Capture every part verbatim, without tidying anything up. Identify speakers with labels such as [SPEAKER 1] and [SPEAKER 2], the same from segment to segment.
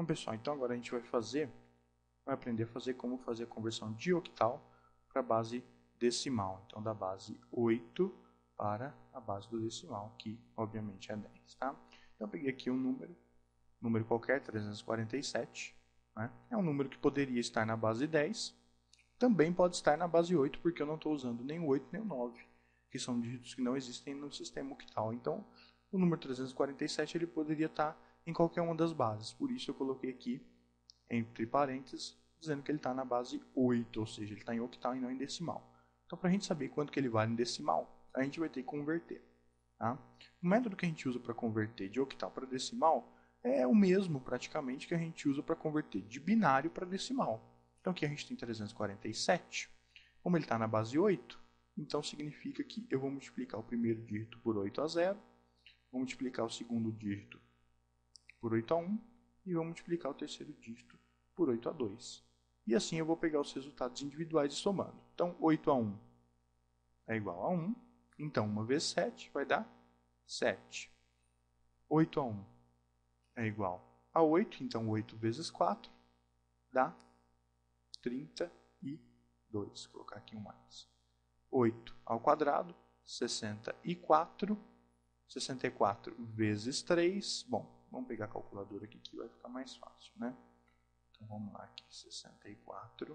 [SPEAKER 1] Bom, pessoal, então agora a gente vai fazer, vai aprender a fazer como fazer a conversão de octal para a base decimal. Então, da base oito para a base do decimal, que obviamente é dez, tá? Então, eu peguei aqui um número, número qualquer, trezentos e quarenta e sete, né? É um número que poderia estar na base dez, também pode estar na base oito, porque eu não estou usando nem o oito nem o nove, que são dígitos que não existem no sistema octal. Então, o número trezentos e quarenta e sete ele poderia estar em qualquer uma das bases. Por isso eu coloquei aqui, entre parênteses, dizendo que ele está na base oito, ou seja, ele está em octal e não em decimal. Então, para a gente saber quanto que ele vale em decimal, a gente vai ter que converter. Tá? O método que a gente usa para converter de octal para decimal é o mesmo, praticamente, que a gente usa para converter de binário para decimal. Então, aqui a gente tem trezentos e quarenta e sete. Como ele está na base oito, então significa que eu vou multiplicar o primeiro dígito por oito a zero, vou multiplicar o segundo dígito por oito a um e vou multiplicar o terceiro dígito por oito a dois. E assim eu vou pegar os resultados individuais e somando. Então, oito a um é igual a um. Então, uma vezes sete vai dar sete. oito a um é igual a oito. Então, oito vezes quatro dá trinta e dois. Vou colocar aqui um mais. oito ao quadrado, sessenta e quatro. sessenta e quatro vezes três. Bom, vamos pegar a calculadora aqui que vai ficar mais fácil, né? Então, vamos lá aqui. sessenta e quatro.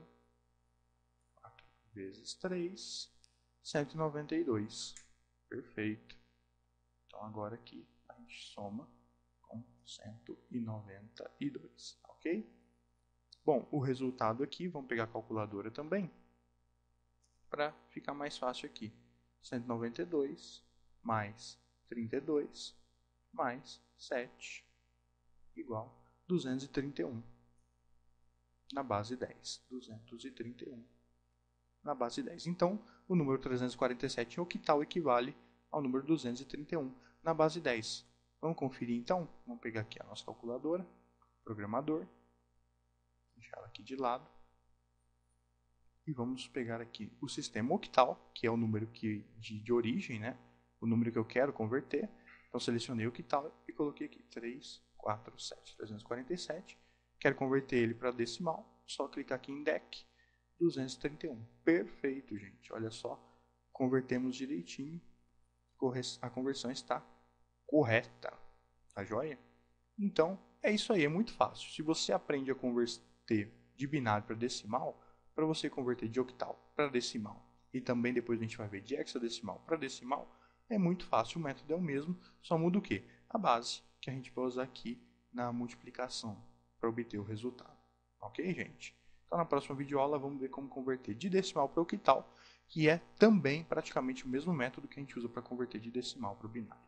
[SPEAKER 1] quatro vezes três. cento e noventa e dois. Perfeito. Então, agora aqui a gente soma com cento e noventa e dois. Ok? Bom, o resultado aqui, vamos pegar a calculadora também, para ficar mais fácil aqui. cento e noventa e dois mais trinta e dois mais sete igual a duzentos e trinta e um na base dez. duzentos e trinta e um na base dez. Então, o número trezentos e quarenta e sete em octal equivale ao número duzentos e trinta e um na base dez. Vamos conferir então? Vamos pegar aqui a nossa calculadora, programador, deixar ela aqui de lado. E vamos pegar aqui o sistema octal, que é o número que, de, de origem, né? O número que eu quero converter. Então, selecionei o octal e coloquei aqui três, quatro, sete, trezentos e quarenta e sete. Quero converter ele para decimal, só clicar aqui em D E C, duzentos e trinta e um. Perfeito, gente. Olha só, convertemos direitinho. A conversão está correta. Tá joia? Então, é isso aí, é muito fácil. Se você aprende a converter de binário para decimal, para você converter de octal para decimal, e também depois a gente vai ver de hexadecimal para decimal, é muito fácil, o método é o mesmo, só muda o quê? A base, que a gente vai usar aqui na multiplicação, para obter o resultado. Ok, gente? Então, na próxima videoaula, vamos ver como converter de decimal para octal, que é também praticamente o mesmo método que a gente usa para converter de decimal para o binário.